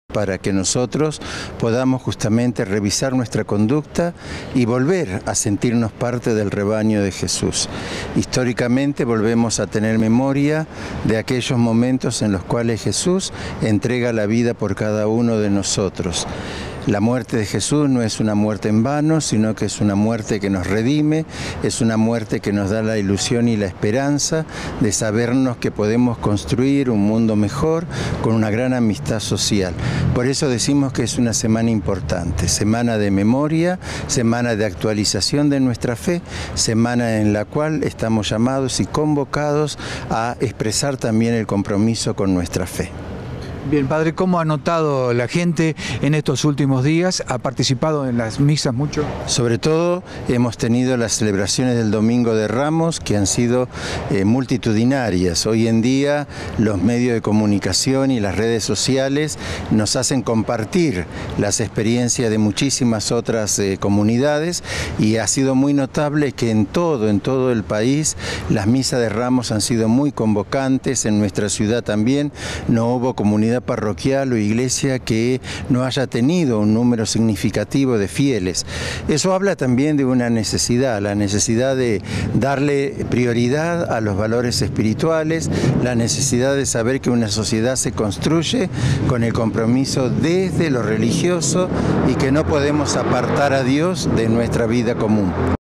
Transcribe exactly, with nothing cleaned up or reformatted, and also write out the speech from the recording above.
para que nosotros podamos justamente revisar nuestra conducta y volver a sentirnos parte del rebaño de Jesús. Históricamente volvemos a tener memoria de aquellos momentos en los cuales Jesús entrega la vida por cada uno de nosotros. La muerte de Jesús no es una muerte en vano, sino que es una muerte que nos redime, es una muerte que nos da la ilusión y la esperanza de sabernos que podemos construir un mundo mejor con una gran amistad social. Por eso decimos que es una semana importante, semana de memoria, semana de actualización de nuestra fe, semana en la cual estamos llamados y convocados a expresar también el compromiso con nuestra fe. Bien, padre, ¿cómo ha notado la gente en estos últimos días? ¿Ha participado en las misas mucho? Sobre todo hemos tenido las celebraciones del Domingo de Ramos que han sido eh, multitudinarias. Hoy en día los medios de comunicación y las redes sociales nos hacen compartir las experiencias de muchísimas otras eh, comunidades y ha sido muy notable que en todo, en todo el país las misas de Ramos han sido muy convocantes. En nuestra ciudad también no hubo comunidad parroquial o iglesia que no haya tenido un número significativo de fieles. Eso habla también de una necesidad, la necesidad de darle prioridad a los valores espirituales, la necesidad de saber que una sociedad se construye con el compromiso desde lo religioso y que no podemos apartar a Dios de nuestra vida común.